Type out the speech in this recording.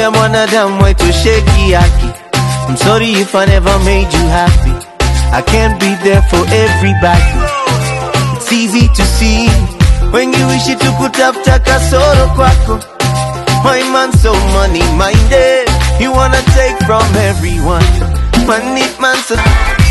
ya mwanadamu wetu sheki yaki. I'm sorry if I never made you happy. I can't be there for everybody. It's easy to see when you wish to put up kasoro kwako. My man so money minded, you wanna take from everyone. Money man so